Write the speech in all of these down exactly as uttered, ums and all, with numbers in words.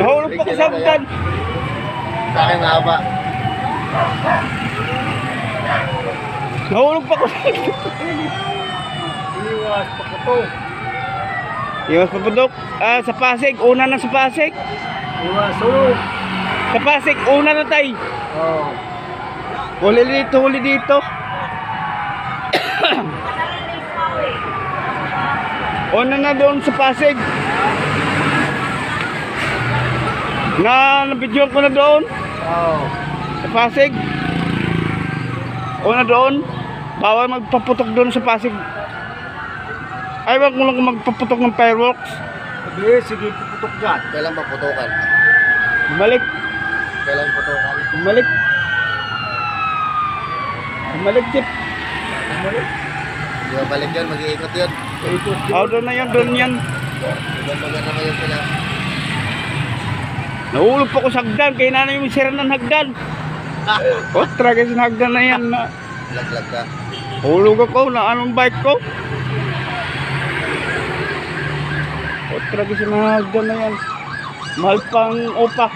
Nahulog pa ko sa hagdan. Sa akin mahaba. Nahulog pa ko sa hagdan. Iwas pa ko to. Iwas paputok. Ah, sa Pasig. Una na sa Pasig. Iwas sulog. Sa Pasig. Una na tay. Oo. Huli dito. Huli dito. Una na doon sa Pasig. Na nabidyoan ko na doon. Oo. Sa Pasig. Una doon. Bawal magpaputok doon sa Pasig. Ay, wag mo lang kung magpaputok ng fireworks. Sige, sige, puputok dyan. Kailan ba putukan? Bumalik. Kailan putukan? Bumalik. Bumalik, Chip. Bumalik. Hindi ba balik yan? Mag-iikot yun. Oh, doon na yan, doon yan. Ibang-bagan na ngayon sila. Nahulog pa ko sa hagdan. Kaya na yung sira ng hagdan. O, tragis ng hagdan na yan. Na. Laglag ka. Hulog ako na anong bike ko. O, tragis ng hagdan na yan. Mahal pang upa.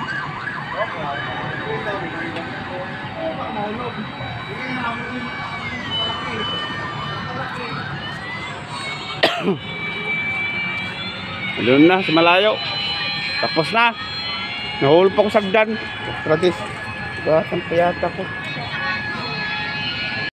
Doon na sa malayo. Tapos na. Nahulog pa ko sa hagdan. Tragis. Batang payata ko.